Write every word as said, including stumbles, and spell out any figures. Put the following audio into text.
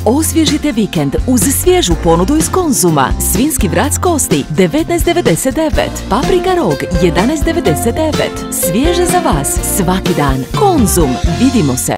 Osvježite vikend uz svježu ponudu iz Konzuma. Svinjski vrat s kosti devetnaest devedeset devet, paprika rog jedanaest devedeset devet. Svježe za vas svaki dan. Konzum, vidimo se.